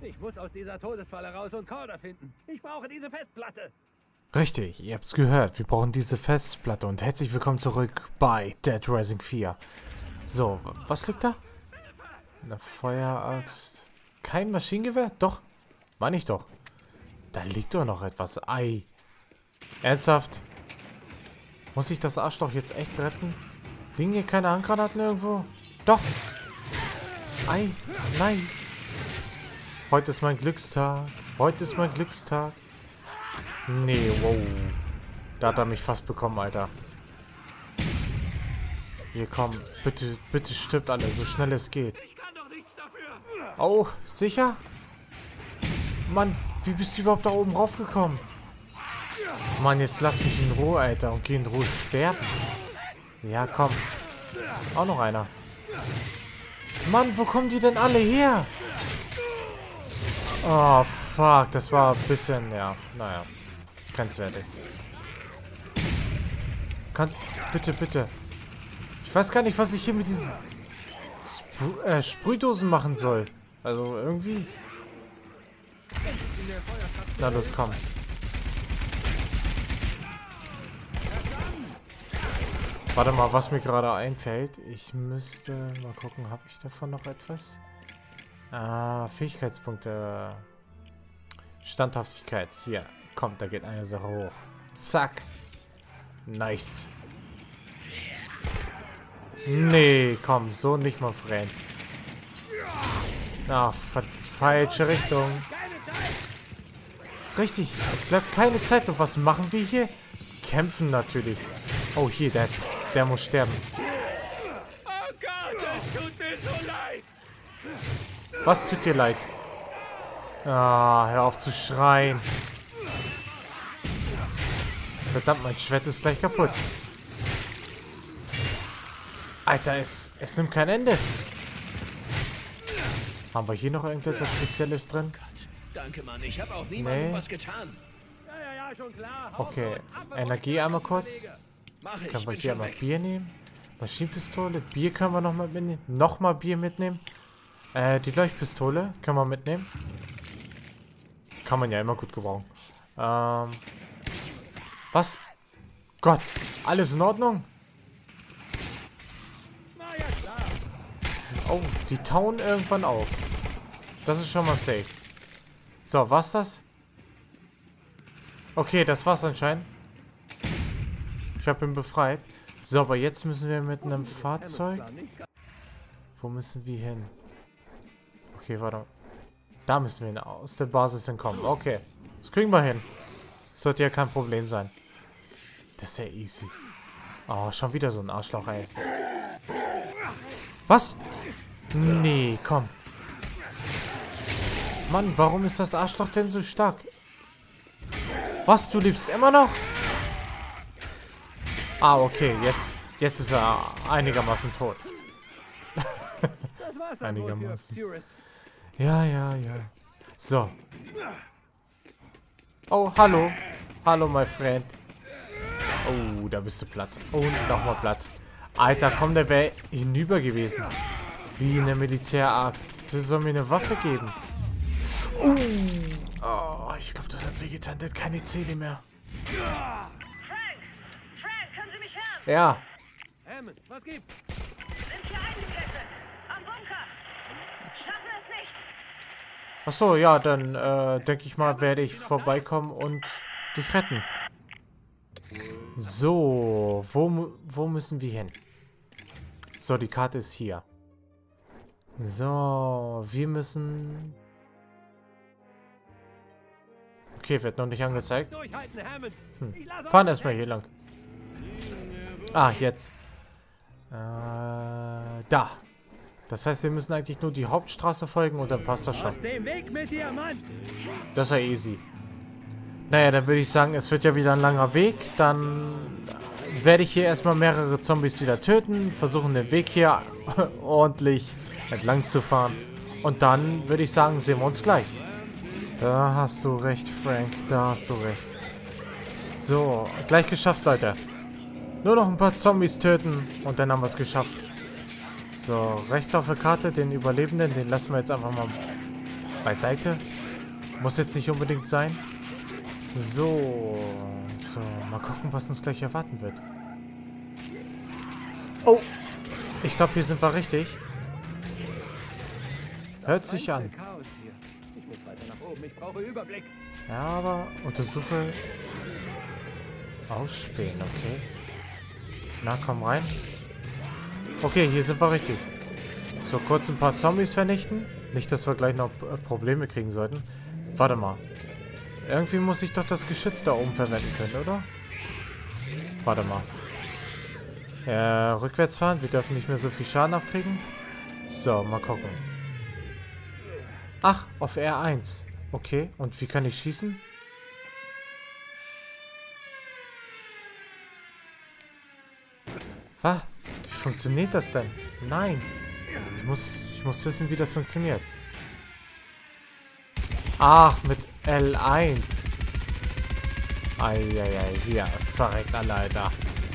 Ich muss aus dieser Todesfalle raus und Corder finden. Ich brauche diese Festplatte. Richtig, ihr habt's gehört. Wir brauchen diese Festplatte und herzlich willkommen zurück bei Dead Rising 4. So, was liegt da? Eine Feueraxt. Kein Maschinengewehr? Doch. Meine ich doch. Da liegt doch noch etwas. Ei. Ernsthaft? Muss ich das Arschloch jetzt echt retten? Liegen hier keine Handgranaten irgendwo? Doch. Ei. Nice. Heute ist mein Glückstag. Heute ist mein Glückstag. Nee, wow. Da hat er mich fast bekommen, Alter. Hier, komm. Bitte, bitte stirbt alle, so schnell es geht. Ich kann doch nichts dafür. Oh, sicher? Mann, wie bist du überhaupt da oben raufgekommen? Mann, jetzt lass mich in Ruhe, Alter. Und geh in Ruhe sterben. Ja, komm. Auch noch einer. Mann, wo kommen die denn alle her? Oh, fuck. Das war ein bisschen, ja, naja. Grenzwertig. Bitte, bitte. Ich weiß gar nicht, was ich hier mit diesen Sprühdosen machen soll. Also irgendwie. Na los, komm. Warte mal, was mir gerade einfällt. Ich müsste mal gucken, habe ich davon noch etwas? Ah, Fähigkeitspunkte. Standhaftigkeit. Hier, kommt, da geht eine Sache hoch. Zack. Nice. Nee, komm, so nicht mal Freund. Ah, falsche Richtung. Richtig, es bleibt keine Zeit. Und was machen wir hier? Kämpfen natürlich. Oh, hier, der muss sterben. Oh Gott, es tut mir so leid. Was tut dir leid? Ah, hör auf zu schreien. Verdammt, mein Schwert ist gleich kaputt. Alter, es nimmt kein Ende. Haben wir hier noch irgendetwas Spezielles drin? Danke, Mann. Ich habe auch niemandem was getan. Ja, schon klar. Okay, Energie einmal kurz. Mach ich. Können wir Bin hier schon einmal weg. Bier nehmen? Maschinenpistole. Bier können wir nochmal mitnehmen. Nochmal Bier mitnehmen. Die Leuchtpistole können wir mitnehmen. Kann man ja immer gut gebrauchen. Was? Gott, alles in Ordnung? Na ja, klar. Oh, die tauen irgendwann auf. Das ist schon mal safe. So, was das? Okay, das war's anscheinend. Ich habe ihn befreit. So, aber jetzt müssen wir mit einem Fahrzeug... Wo müssen wir hin? Okay, warte. Da müssen wir hin. Aus der Basis entkommen. Okay. Das kriegen wir hin. Sollte ja kein Problem sein. Das ist ja easy. Oh, schon wieder so ein Arschloch, ey. Was? Nee, komm. Mann, warum ist das Arschloch denn so stark? Was, du lebst immer noch? Ah, okay, jetzt ist er einigermaßen tot. Einigermaßen. Ja. So. Oh, hallo. Hallo, my friend. Oh, da bist du platt. Und nochmal platt. Alter, komm, der wäre hinüber gewesen. Wie eine Militäraxt. Sie soll mir eine Waffe geben. Oh, ich glaube, das hat wehgetan. Der hat keine Zähne mehr. Frank, können Sie mich hören? Ja. Hammond, was gibt's? Sind hier eingekesselt. Am Bunker. Schaffen es nicht. Achso, ja, dann denke ich mal, werde ich vorbeikommen und dich retten. So, wo müssen wir hin? So, die Karte ist hier. So, wir müssen... Okay, wird noch nicht angezeigt. Durchhalten, Hammond. Ich lasse Fahren euch erstmal hier lang. Ah, jetzt. Da. Das heißt, wir müssen eigentlich nur die Hauptstraße folgen und dann passt das schon. aus dem Weg mit dir, Mann. Das ist ja easy. Naja, dann würde ich sagen, es wird ja wieder ein langer Weg. Dann werde ich hier erstmal mehrere Zombies wieder töten. Versuchen den Weg hier ordentlich entlang zu fahren. Und dann würde ich sagen, sehen wir uns gleich. Da hast du recht, Frank. Da hast du recht. So, gleich geschafft, Leute. Nur noch ein paar Zombies töten und dann haben wir es geschafft. So, rechts auf der Karte, den Überlebenden, den lassen wir jetzt einfach mal Beiseite. Muss jetzt nicht unbedingt sein. So. So, mal gucken, was uns gleich erwarten wird. Oh. Ich glaube, hier sind wir richtig. Hört sich an. Ich muss weiter nach oben. Ich brauche Überblick. Ja, aber untersuche... Ausspähen, okay. Na, komm rein. Okay, hier sind wir richtig. So, kurz ein paar Zombies vernichten. Nicht, dass wir gleich noch Probleme kriegen sollten. Warte mal. Irgendwie muss ich doch das Geschütz da oben verwenden können, oder? Warte mal. Rückwärts fahren. Wir dürfen nicht mehr so viel Schaden abkriegen. So, mal gucken. Ach, auf R1. Okay, und wie kann ich schießen? Was? Wie funktioniert das denn? Nein. Ich muss wissen, wie das funktioniert. Ach, mit L1. Eieiei, hier. Verreckt alle, Alter.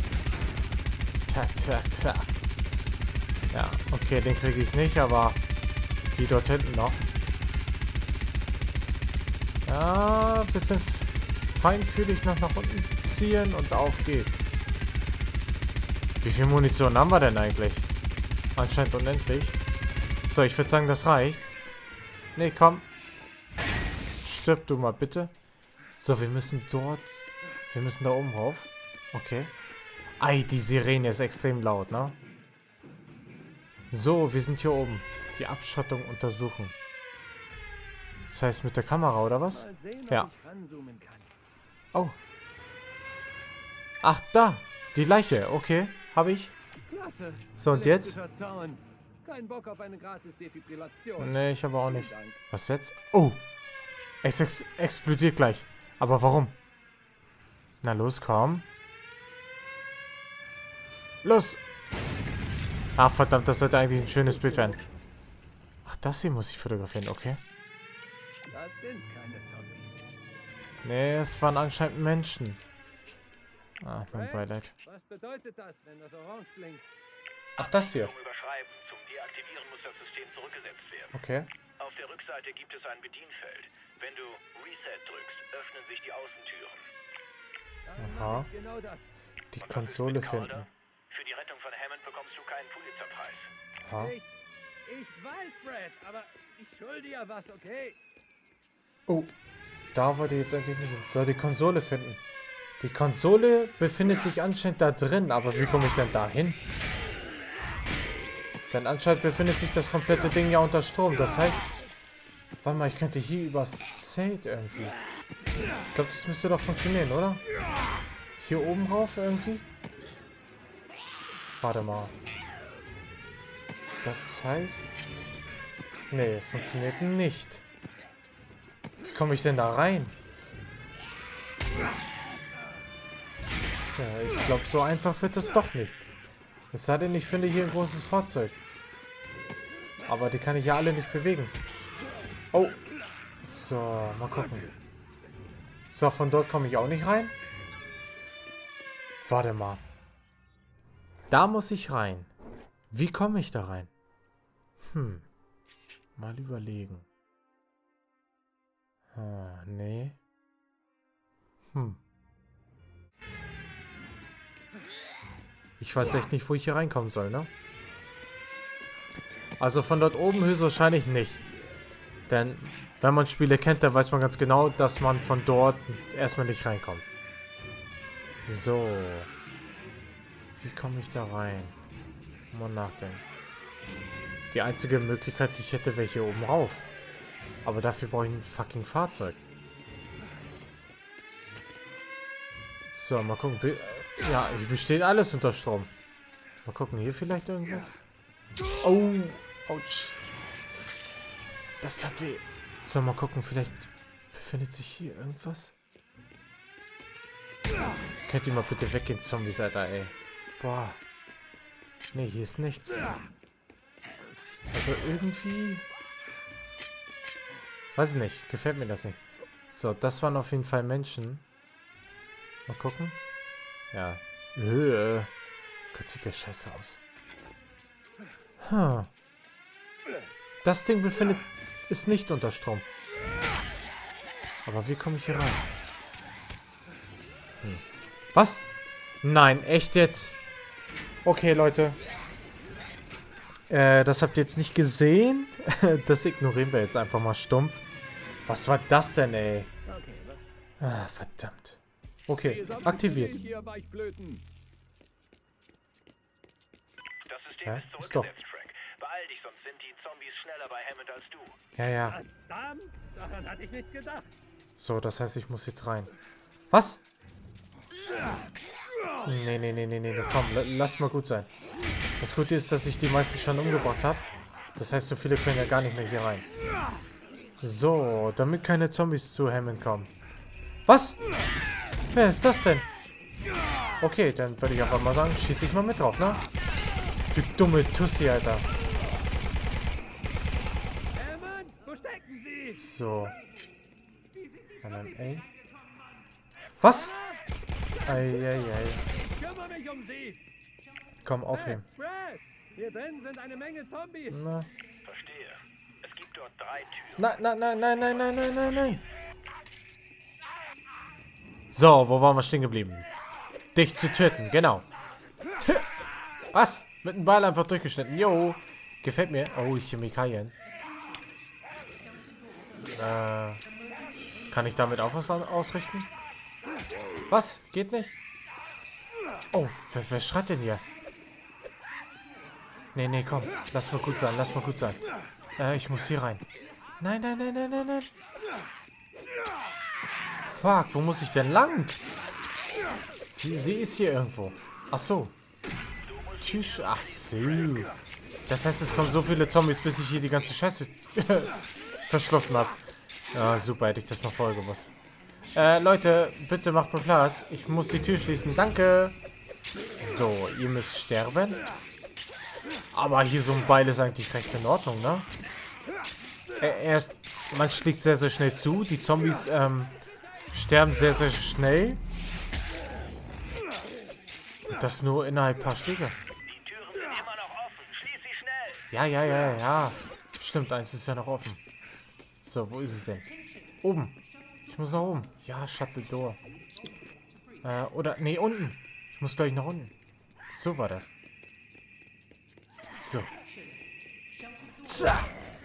Tja. Ja, okay, den kriege ich nicht, aber die dort hinten noch. Ja, bisschen feinfühlig noch nach unten ziehen und auf geht's. Wie viel Munition haben wir denn eigentlich? Anscheinend unendlich. So, ich würde sagen, das reicht. Nee, komm. Stirb du mal bitte. So, wir müssen dort... Wir müssen da oben rauf. Okay. Ei, die Sirene ist extrem laut, ne? So, wir sind hier oben. Die Abschottung untersuchen. Das heißt mit der Kamera, oder was? Ja. Oh. Ach, da. Die Leiche. Okay. Habe ich. So, und jetzt? Kein Bock auf eine gratis Defibrillation. Nee, ich habe auch nicht. Was jetzt? Oh. Es explodiert gleich. Aber warum? Na los, komm. Los. Ach, verdammt, das sollte eigentlich ein schönes Bild werden. Ach, das hier muss ich fotografieren, okay. Das sind keine Zombies. Nee, es waren anscheinend Menschen. Ah, mein Beileid. Was bedeutet das, wenn das Orange blinkt? Ach, das hier. Überschreiben. Zum Deaktivieren muss das System zurückgesetzt werden. Okay. Auf der Rückseite gibt es ein Bedienfeld. Wenn du Reset drückst, öffnen sich die Außentüren. Aha. Genau das. Die Konsole finden. Für die Rettung von Hammond bekommst du keinen Pulitzerpreis. Aha. Ich weiß, Brad, aber ich schulde ja was, okay? Oh. Da wollte ich jetzt eigentlich nicht hin. So, die Konsole finden. Die Konsole befindet sich anscheinend da drin, aber wie komme ich denn da hin? Denn anscheinend befindet sich das komplette Ding ja unter Strom. Das heißt, warte mal, ich könnte hier übers Zelt irgendwie. Ich glaube, das müsste doch funktionieren, oder? Hier oben rauf irgendwie? Warte mal. Das heißt... Nee, funktioniert nicht. Wie komme ich denn da rein? Ja, ich glaube, so einfach wird es doch nicht. Es sei denn, ich finde hier ein großes Fahrzeug. Aber die kann ich ja alle nicht bewegen. Oh. So, mal gucken. So, von dort komme ich auch nicht rein. Warte mal. Da muss ich rein. Wie komme ich da rein? Mal überlegen. Nee. Ich weiß echt nicht, wo ich hier reinkommen soll, ne? Also von dort oben höchstwahrscheinlich nicht. Denn wenn man Spiele kennt, dann weiß man ganz genau, dass man von dort erstmal nicht reinkommt. So. Wie komme ich da rein? Mal nachdenken. Die einzige Möglichkeit, die ich hätte, wäre hier oben rauf. Aber dafür brauche ich ein fucking Fahrzeug. So, mal gucken. Ja, hier besteht alles unter Strom. Mal gucken, hier vielleicht irgendwas? Oh, ouch. Das hat weh. So, mal gucken, vielleicht befindet sich hier irgendwas? Könnt ihr mal bitte weggehen, Zombies, Alter, ey. Boah. Nee, hier ist nichts. Also irgendwie... Weiß ich nicht, gefällt mir das nicht. So, das waren auf jeden Fall Menschen. Mal gucken. Ja. Gott, sieht der scheiße aus. Das Ding befindet ist nicht unter Strom. Aber wie komme ich hier rein? Was? Nein, echt jetzt? Okay, Leute. Das habt ihr jetzt nicht gesehen. Das ignorieren wir jetzt einfach mal stumpf. Was war das denn, ey? Ah, verdammt. Okay, aktiviert. Das System ist Ist zurückgesetzt, Frank. Beeil dich, sonst sind die Zombies schneller bei Hammond als du. Ja, ja. Verdammt, daran hatte ich nicht gedacht. So, das heißt, ich muss jetzt rein. Was? Nee, komm, lass mal gut sein. Das Gute ist, dass ich die meisten schon umgebracht habe. Das heißt, so viele können ja gar nicht mehr hier rein. So, damit keine Zombies zu Hammond kommen. Was? Wer ist das denn? Okay, dann würde ich einfach mal sagen, schieße ich mal mit drauf, ne? Du dumme Tussi, Alter. Hammond, wo stecken Sie? So. Und dann, ey. Was? Eieiei. Ich kümmere mich um Sie. Komm, aufheben. Brad, hier drin sind eine Menge Zombies. Na. Verstehe. Es gibt dort 3 Türen. Nein. So, wo waren wir stehen geblieben? Dich zu töten, genau. Was? Mit dem Beil einfach durchgeschnitten. Jo. Gefällt mir. Oh, Chemikalien. Kann ich damit auch was ausrichten? Was? Geht nicht? Oh, wer schreit denn hier? Nee, komm. Lass mal gut sein. Ich muss hier rein. Nein. Fuck, wo muss ich denn lang? Sie ist hier irgendwo. Ach so. Ach so. Das heißt, es kommen so viele Zombies, bis ich hier die ganze Scheiße verschlossen habe. Ja, super, hätte ich das noch vorher gewusst. Leute, bitte macht mir Platz. Ich muss die Tür schließen. Danke. So, ihr müsst sterben. Aber hier so ein Beil ist eigentlich recht in Ordnung, ne? Man schlägt sehr, sehr schnell zu. Die Zombies, sterben sehr, sehr schnell. Das nur innerhalb ein paar Schläge. Die Türen sind immer noch offen. Schließ sie schnell. Ja. Stimmt, eins ist ja noch offen. So, wo ist es denn? Oben. Ich muss nach oben. Ja, shut the door. Nee, unten. Ich muss gleich nach unten. So war das. So. Zack.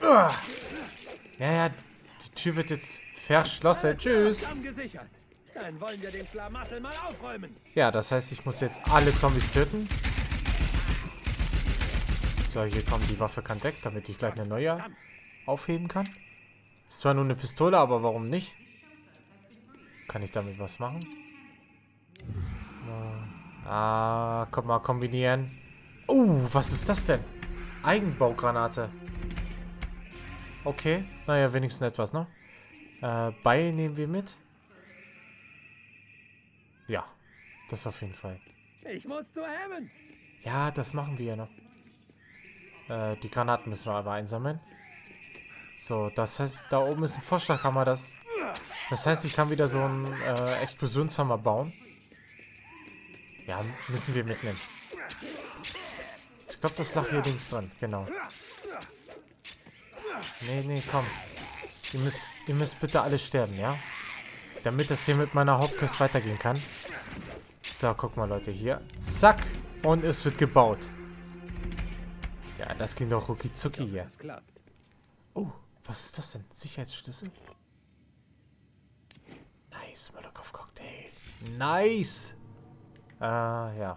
Ja, die Tür wird jetzt verschlossen. Tschüss. Gesichert. Dann wollen wir den Schlamassel mal aufräumen. Ja, das heißt, ich muss jetzt alle Zombies töten. So, hier kommt die Waffe kann weg, damit ich gleich eine neue aufheben kann. Ist zwar nur eine Pistole, aber warum nicht? Kann ich damit was machen? Komm mal, kombinieren. Was ist das denn? Eigenbaugranate. Okay, naja, wenigstens etwas, ne? Beil nehmen wir mit. Ja, das auf jeden Fall. Ich muss zu Hammond. Ja, das machen wir ja noch. Die Granaten müssen wir aber einsammeln. So, das heißt, da oben ist ein Vorschlaghammer. Das heißt, ich kann wieder so einen Explosionshammer bauen. Ja, müssen wir mitnehmen. Ich glaube, das lag hier links dran. Genau. Nee, komm. Ihr müsst bitte alle sterben, ja? Damit das hier mit meiner Hauptquest weitergehen kann. So, guck mal, Leute, hier. Zack. Und es wird gebaut. Ja, das ging doch rucki zucki hier. Oh, was ist das denn? Sicherheitsschlüssel? Nice, Molotov-Cocktail. Nice. Ja.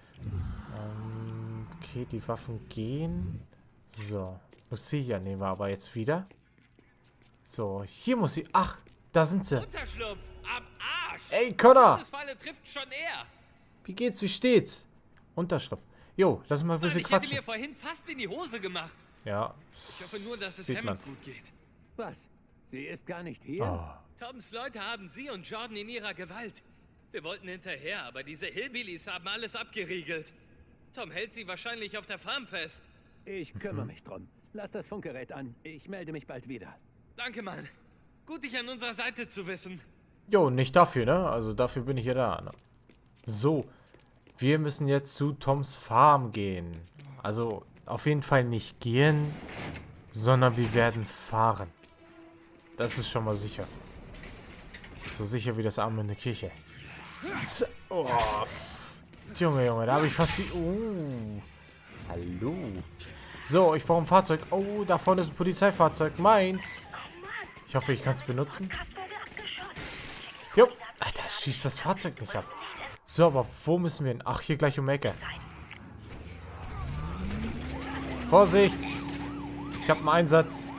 Okay, die Waffen gehen. So. Lucia nehmen wir aber jetzt wieder. So, hier muss sie... Ach, da sind sie. Unterschlupf am Arsch. Ey, Connor. Todesfalle trifft schon eher. Wie geht's? Wie steht's? Unterschlupf. Jo, lass uns mal ein bisschen Ich hätte quatschen. mir vorhin fast in die Hose gemacht. Ja. Ich hoffe nur, dass es sieht man. Hammond gut geht. Was? Sie ist gar nicht hier? Oh. Toms Leute haben sie und Jordan in ihrer Gewalt. Wir wollten hinterher, aber diese Hillbillies haben alles abgeriegelt. Tom hält sie wahrscheinlich auf der Farm fest. Ich kümmere mich drum. Lass das Funkgerät an. Ich melde mich bald wieder. Danke, Mann. Gut, dich an unserer Seite zu wissen. Jo, nicht dafür, ne? Also dafür bin ich ja da, ne? So. Wir müssen jetzt zu Toms Farm gehen. Also auf jeden Fall nicht gehen, Sondern wir werden fahren. Das ist schon mal sicher. So sicher wie das Arm in der Kirche. Oh, Junge, da habe ich fast die... hallo. So, ich brauche ein Fahrzeug. Oh, da vorne ist ein Polizeifahrzeug. Meins. Ich hoffe, ich kann es benutzen. Jo. Alter, schießt das Fahrzeug nicht ab. So, aber wo müssen wir hin? Ach, hier gleich um die Ecke. Vorsicht! Ich habe einen Einsatz.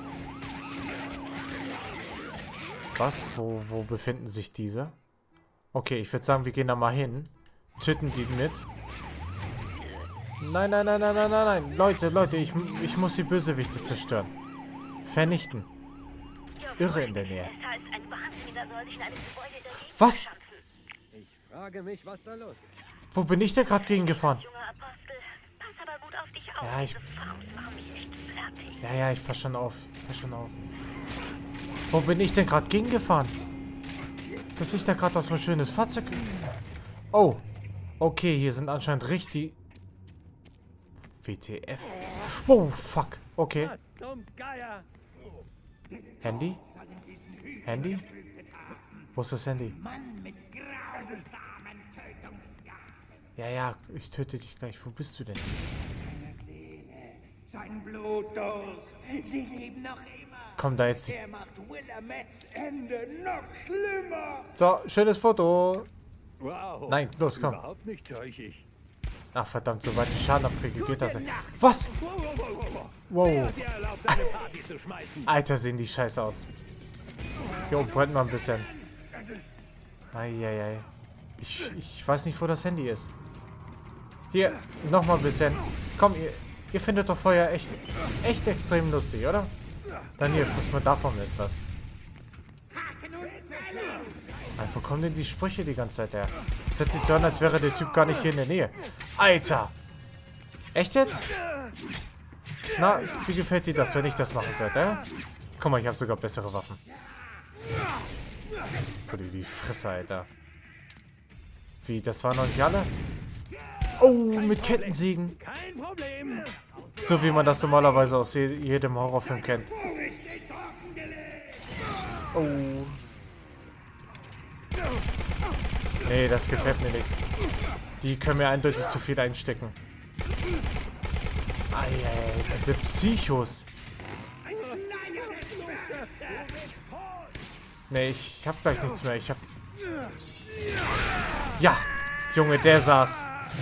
Was? Wo befinden sich diese? Okay, ich würde sagen, wir gehen da mal hin. Töten die mit. Nein. Leute, ich muss die Bösewichte zerstören. Vernichten. Irre in der Nähe. Was? Ich frage mich, was da los ist. Wo bin ich denn gerade gegengefahren? Ja, ich pass schon auf. Wo bin ich denn gerade gegengefahren? Dass ich da gerade aus mein schönes Fahrzeug... Oh. Okay, hier sind anscheinend richtig... WTF. Oh, fuck. Okay. Handy? Wo ist das Handy? Ja, ich töte dich gleich. Wo bist du denn? Sein Blutdurst. Sie leben noch immer. Komm da jetzt. Er macht Willamets Ende noch schlimmer. So, schönes Foto. Wow. Nein, los, komm. Überhaupt nicht täuschig. Ach, verdammt, so weit ich Schaden abkriege, geht das nicht. Was? Wow. Alter, sehen die scheiße aus. Hier oben brennt mal ein bisschen. Eieiei. Ich weiß nicht, wo das Handy ist. Hier, nochmal ein bisschen. Komm, ihr findet doch Feuer echt extrem lustig, oder? Dann hier, frisst mal davon etwas. Wo kommen denn die Sprüche die ganze Zeit her? Es hört sich so an, als wäre der Typ gar nicht hier in der Nähe. Alter! Echt jetzt? Na, wie gefällt dir das, wenn ich das machen sollte? Guck mal, ich habe sogar bessere Waffen. Guck dir die Fresse, Alter. Wie, das waren noch nicht alle? Oh, mit Kettensägen. Kein Problem. So wie man das normalerweise aus jedem Horrorfilm kennt. Oh. Nee, das gefällt mir nicht. Die können mir eindeutig zu viel einstecken. Eieiei, diese Psychos. Nee, ich hab gleich nichts mehr. Ich hab... Ja, Junge, der saß.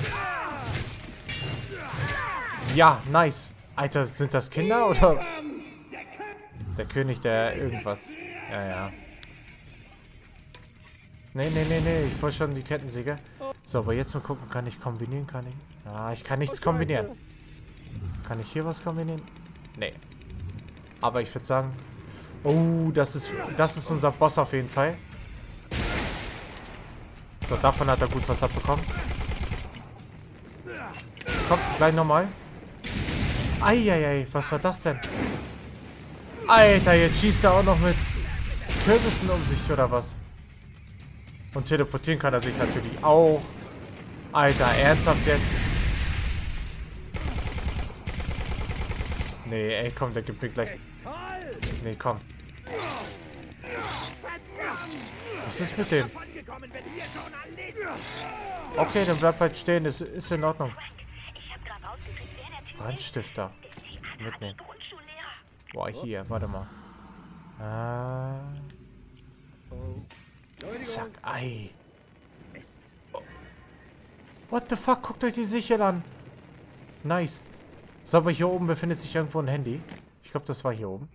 Ja, nice. Alter, sind das Kinder oder... Der König, der irgendwas... Ja. Nee, ich wollte schon die Kettensäge. So, aber jetzt mal gucken, kann ich kombinieren, Ah, ich kann nichts kombinieren. Kann ich hier was kombinieren? Nee. Aber ich würde sagen... Oh, das ist unser Boss auf jeden Fall. So, davon hat er gut was abbekommen. Komm, gleich nochmal. Eieiei, was war das denn? Alter, jetzt schießt er auch noch mit Kürbissen um sich, oder was? Und teleportieren kann er sich natürlich auch. Alter, ernsthaft jetzt? Nee, ey, komm, der gibt mir gleich... Nee, komm. Was ist mit dem? Okay, dann bleib halt stehen, ist in Ordnung. Brandstifter. Mitnehmen. Boah, hier, warte mal. Zack, ei. Oh. What the fuck? Guckt euch die Sichel an. Nice. So, aber hier oben befindet sich irgendwo ein Handy. Ich glaube, das war hier oben.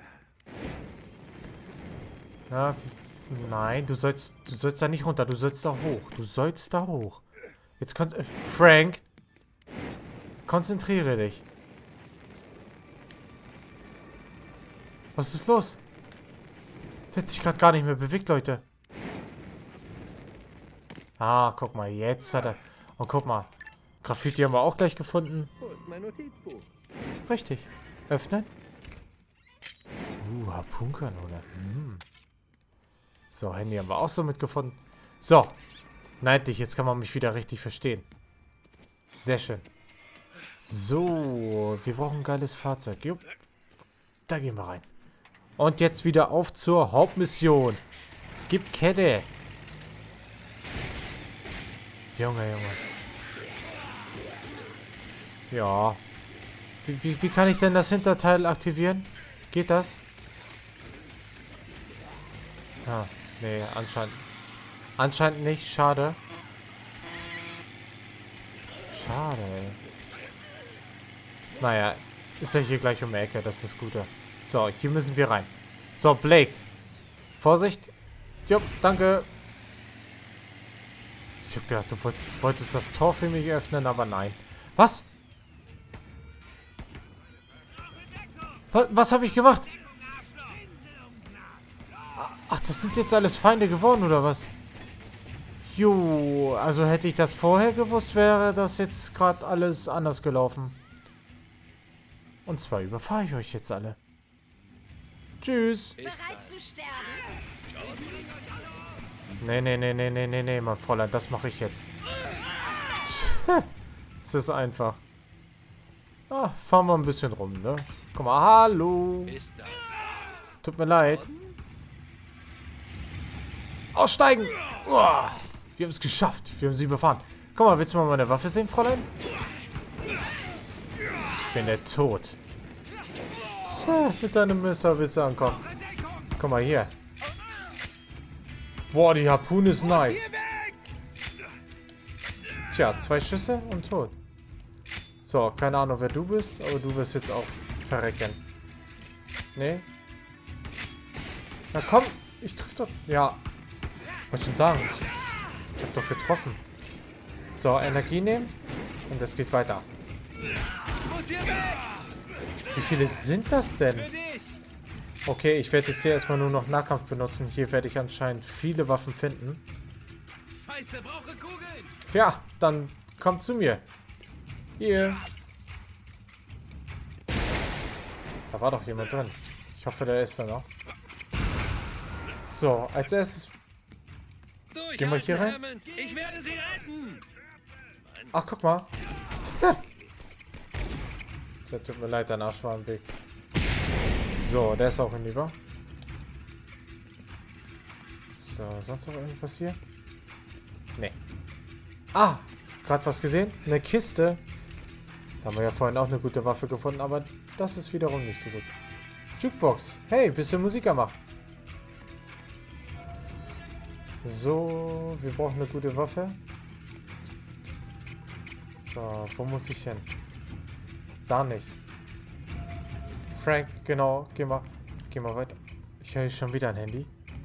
Ja, nein, du sollst da nicht runter. Du sollst da hoch. Du sollst da hoch. Jetzt kommt... Frank! Konzentriere dich. Was ist los? Der hat sich gerade gar nicht mehr bewegt, Leute. Ah, guck mal, jetzt hat er... Und guck mal. Graffiti haben wir auch gleich gefunden. Wo ist mein Notizbuch? Richtig. Öffnen. Harpunkanone. So, Handy haben wir auch so mitgefunden. So. Neidlich, jetzt kann man mich wieder richtig verstehen. Sehr schön. So, wir brauchen ein geiles Fahrzeug. Jupp. Da gehen wir rein. Und jetzt wieder auf zur Hauptmission. Gib Kette. Junge. Ja. Wie kann ich denn das Hinterteil aktivieren? Geht das? Ah, nee, anscheinend nicht. Schade. Schade, ey. Naja, ist ja hier gleich um die Ecke, das ist das Gute. So, hier müssen wir rein. So, Blake. Vorsicht. Jupp, danke. Ich hab gedacht, du wolltest das Tor für mich öffnen, aber nein. Was? Was habe ich gemacht? Ach, das sind jetzt alles Feinde geworden, oder was? Jo, also hätte ich das vorher gewusst, wäre das jetzt gerade alles anders gelaufen. Und zwar überfahre ich euch jetzt alle. Tschüss. Bereit zu sterben? Nee, mein Fräulein, das mache ich jetzt. Es ist einfach. Ah, fahren wir ein bisschen rum, ne? Guck mal, hallo. Tut mir leid. Aussteigen! Uah, wir haben es geschafft. Wir haben sie überfahren. Guck mal, willst du mal meine Waffe sehen, Fräulein? Ich bin der Tod. Tja, mit deinem Messer willst du ankommen. Guck mal hier. Boah, die Harpune ist nice. Tja, 2 Schüsse und tot. So, keine Ahnung, wer du bist, aber du wirst jetzt auch verrecken. Nee. Na komm, ich triff doch. Ja. Wollte schon sagen. Ich hab doch getroffen. So, Energie nehmen. Und es geht weiter. Wie viele sind das denn? Okay, ich werde jetzt hier erstmal nur noch Nahkampf benutzen. Hier werde ich anscheinend viele Waffen finden. Scheiße, brauche Kugeln. Ja, dann kommt zu mir. Hier. Da war doch jemand drin. Ich hoffe, der ist da noch. So, als erstes gehen wir hier rein. Ich werde sie retten. Ach, guck mal. Ja. Der tut mir leid, dein Arsch war im Weg. So, der ist auch hinüber. So, sonst noch irgendwas hier? Nee. Ah, gerade was gesehen? Eine Kiste. Da haben wir ja vorhin auch eine gute Waffe gefunden, aber das ist wiederum nicht so gut. Jukebox. Hey, bisschen Musiker machen. So, wir brauchen eine gute Waffe. So, wo muss ich hin? Da nicht. Frank, genau, geh mal weiter. Ich höre schon wieder ein Handy.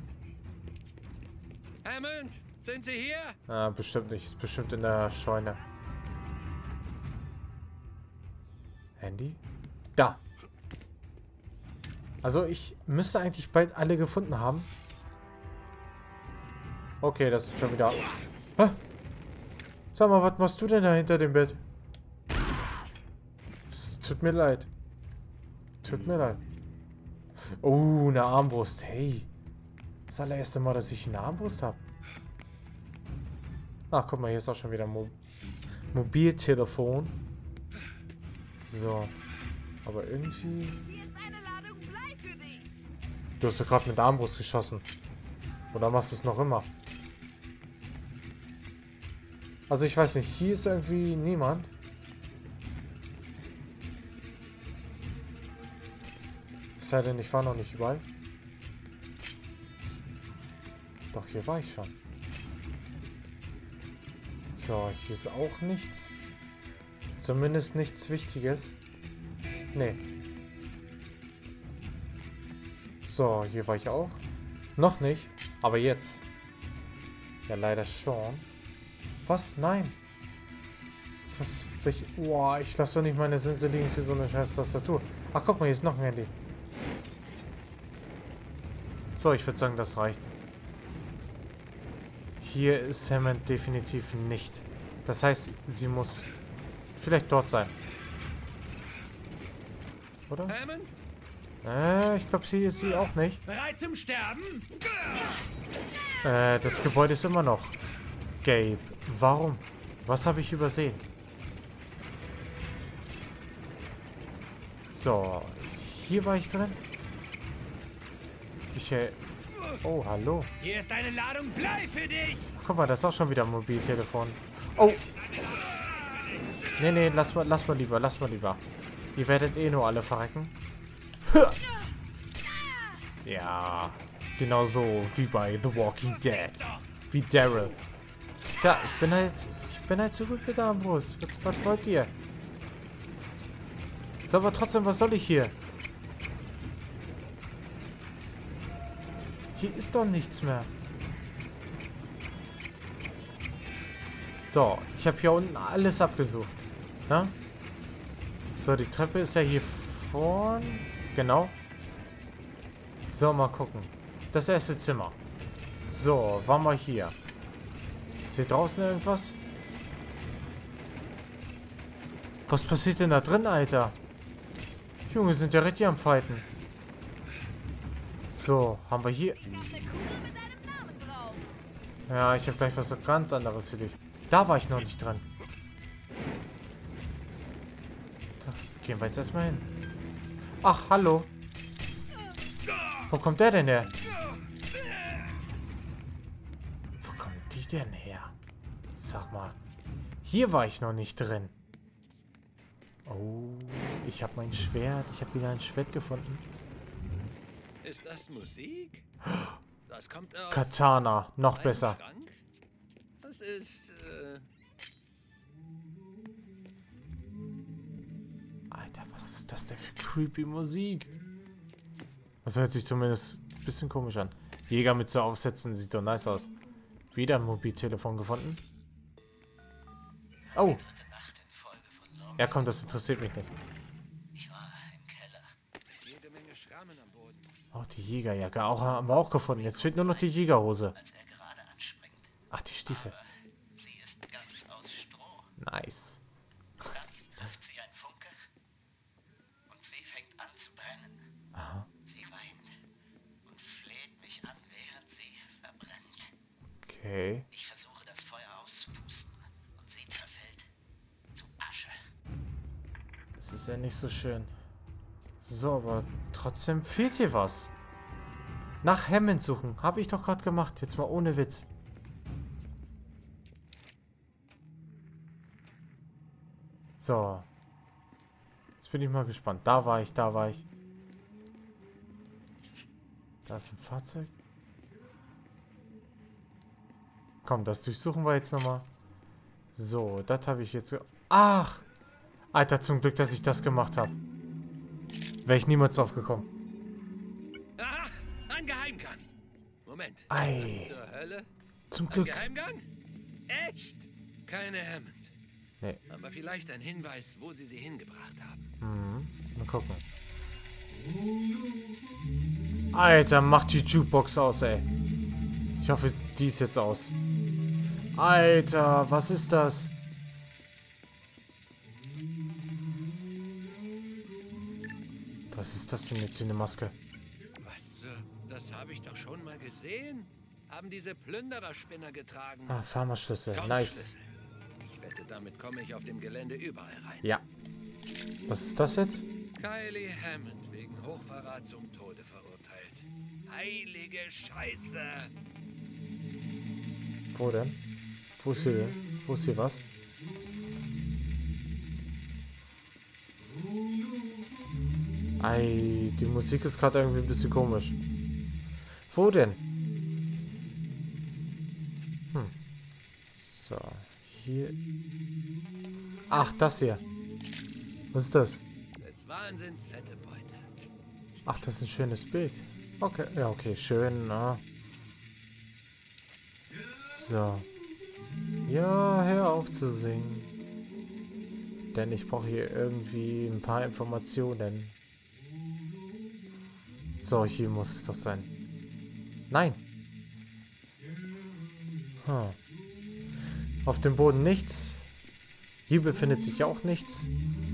Hammond, sind Sie hier? Ah, bestimmt nicht. Ist bestimmt in der Scheune. Handy? Da. Also ich müsste eigentlich bald alle gefunden haben. Okay, das ist schon wieder... Hä? Sag mal, was machst du denn da hinter dem Bett? Es tut mir leid. Tut mir leid. Oh, eine Armbrust. Hey. Das allererste Mal, dass ich eine Armbrust habe. Ach, guck mal, hier ist auch schon wieder ein Mobiltelefon. So. Aber irgendwie... Du hast doch gerade mit der Armbrust geschossen. Oder machst du es noch immer? Also ich weiß nicht, hier ist irgendwie niemand. Es sei denn, ich war noch nicht überall. Doch, hier war ich schon. So, hier ist auch nichts. Zumindest nichts Wichtiges. Nee. So, hier war ich auch. Noch nicht, aber jetzt. Ja, leider schon. Was? Nein. Was? Boah, ich lasse doch nicht meine Sense liegen für so eine scheiß Tastatur. Ach, guck mal, hier ist noch ein Handy. So, ich würde sagen, das reicht. Hier ist Hammond definitiv nicht. Das heißt, sie muss vielleicht dort sein. Oder? Hammond? Ich glaube, sie ist sie auch nicht. Bereit zum Sterben? Das Gebäude ist immer noch. Gabe, warum? Was habe ich übersehen? So, Hier war ich drin. Oh, hallo. Hier ist eine Ladung Blei für dich. Guck mal, das ist auch schon wieder ein Mobiltelefon. Oh. Nee, lass mal lieber. Ihr werdet eh nur alle verrecken. Ja, genau so wie bei The Walking Dead. Wie Daryl. Tja, ich bin halt zu gut mit Armbrust. Was wollt ihr? So, aber trotzdem, was soll ich hier? Hier ist doch nichts mehr. So, ich habe hier unten alles abgesucht. Na? So, die Treppe ist ja hier vorne. Genau. So, mal gucken. Das erste Zimmer. So, waren wir hier. Ist hier draußen irgendwas? Was passiert denn da drin, Alter? Junge, sind ja richtig am Fighten. So, haben wir hier... Ja, ich habe gleich was ganz anderes für dich. Da war ich noch nicht dran. Da gehen wir jetzt erstmal hin. Ach, hallo. Wo kommt der denn her? Wo kommt die denn her? Sag mal. Hier war ich noch nicht drin. Oh, ich habe mein Schwert. Ich habe wieder ein Schwert gefunden. Ist das Musik? Das kommt aus Katana, noch einem besser. Schrank? Das ist, Alter, was ist das denn für creepy Musik? Das hört sich zumindest ein bisschen komisch an. Jäger mit so Aufsätzen sieht doch nice aus. Wieder ein Mobiltelefon gefunden. Oh. Ja, komm, das interessiert mich nicht. Ich war im Keller. jede Menge Schrammen am Boden. Oh, die Jägerjacke haben wir auch gefunden. Jetzt fehlt nur noch die Jägerhose. Als er gerade anspringt. Ach, die Stiefel. Aber sie ist ganz aus Stroh. Nice. Dann trifft sie ein Funke und sie fängt an zu brennen. Aha. Sie weint und fleht mich an, während sie verbrennt. Okay. Ich versuche das Feuer auszupusten und sie zerfällt zu Asche. Das ist ja nicht so schön. So, aber trotzdem fehlt hier was. Nach Hammond suchen. Habe ich doch gerade gemacht. Jetzt mal ohne Witz. So. Jetzt bin ich mal gespannt. Da war ich. Da ist ein Fahrzeug. Komm, das durchsuchen wir jetzt nochmal. So, das habe ich jetzt... Ach! Alter, zum Glück, dass ich das gemacht habe. Wäre ich niemals drauf gekommen. Aha, ein Geheimgang. Moment. Ei. Was zur Hölle? Zum Ein Glück. Geheimgang? Echt? Keine Hammond. Nee. Aber vielleicht ein Hinweis, wo sie hingebracht haben. Mal gucken. Alter, macht die Jukebox aus, ey. Ich hoffe, die ist jetzt aus. Alter, was ist das? Was ist das denn jetzt für eine Maske? Was zur... Das habe ich doch schon mal gesehen. Haben diese Plündererspinner getragen. Ah, Pharmaschlüssel. Nice. Kaufschlüssel. Ich wette, damit komme ich auf dem Gelände überall rein. Ja. Was ist das jetzt? Kylie Hammond wegen Hochverrat zum Tode verurteilt. Heilige Scheiße! Wo denn? Wo ist hier? Wo ist hier was? Ei, die Musik ist gerade irgendwie ein bisschen komisch. Wo denn? So, hier. Ach, das hier. Was ist das? Des Wahnsinns fette Beute. Ach, das ist ein schönes Bild. Okay, ja, okay, schön. Na. So. Ja, hör auf zu singen. Denn ich brauche hier irgendwie ein paar Informationen. So, hier muss es doch sein. Nein. Auf dem Boden nichts. Hier befindet sich auch nichts.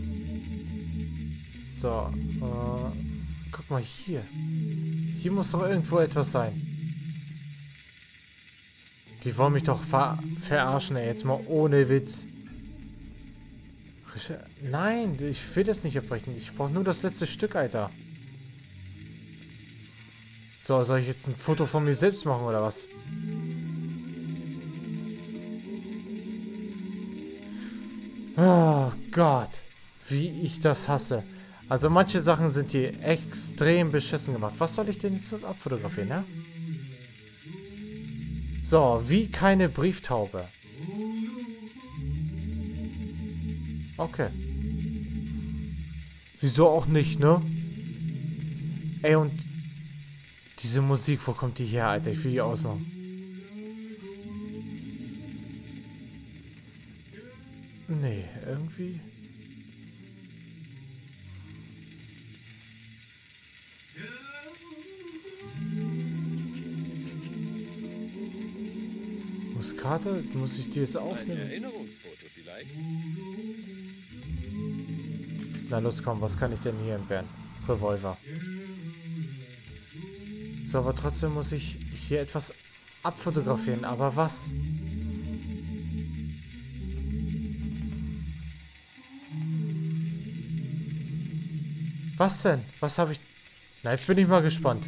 So. Guck mal hier. Hier muss doch irgendwo etwas sein. Die wollen mich doch verarschen, ey. Jetzt mal ohne Witz. Nein, ich will das nicht abbrechen. Ich brauche nur das letzte Stück, Alter. So, soll ich jetzt ein Foto von mir selbst machen, oder was? Oh Gott. Wie ich das hasse. Also manche Sachen sind hier extrem beschissen gemacht. Was soll ich denn jetzt so abfotografieren, ne? So, wie keine Brieftaube. Okay. Wieso auch nicht, ne? Ey, und diese Musik, wo kommt die her, Alter? Ich will die ausmachen. Nee, irgendwie... Muskate? Muss ich die jetzt Ein aufnehmen? Erinnerungsfoto vielleicht? Na los, komm, was kann ich denn hier entbehren? Revolver. So, aber trotzdem muss ich hier etwas abfotografieren. Aber was? Was denn? Was habe ich... Na, jetzt bin ich mal gespannt.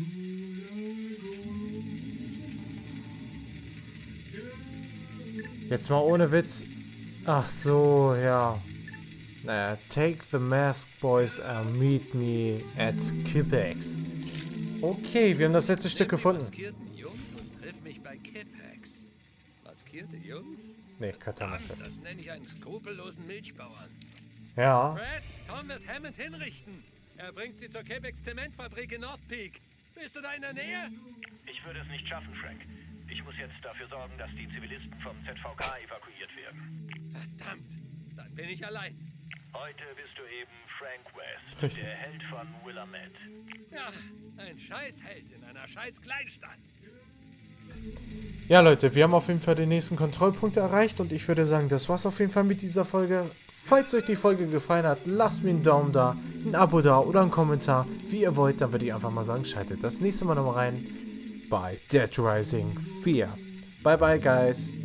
Jetzt mal ohne Witz. Ach so, ja. Naja, take the mask, boys, and meet me at Kipex. Okay, wir haben das letzte Stück gefunden. Maskierten Jungs und triff mich bei Kipex. Maskierte Jungs? Nee, Katana. Das nenne ich einen skrupellosen Milchbauern. Ja. Brad, Tom wird Hammond hinrichten. Er bringt sie zur Kipex Zementfabrik in North Peak. Bist du da in der Nähe? Ich würde es nicht schaffen, Frank. Ich muss jetzt dafür sorgen, dass die Zivilisten vom ZVK evakuiert werden. Verdammt, dann bin ich allein. Heute bist du eben Frank West, Richtig. der Held von Willamette. Ja, ein Scheißheld in einer scheiß Kleinstadt. Ja, Leute, wir haben auf jeden Fall den nächsten Kontrollpunkt erreicht und ich würde sagen, das war's auf jeden Fall mit dieser Folge. Falls euch die Folge gefallen hat, lasst mir einen Daumen da, ein Abo da oder einen Kommentar. Wie ihr wollt, dann würde ich einfach mal sagen, schaltet das nächste Mal nochmal rein bei Dead Rising 4. Bye bye, guys.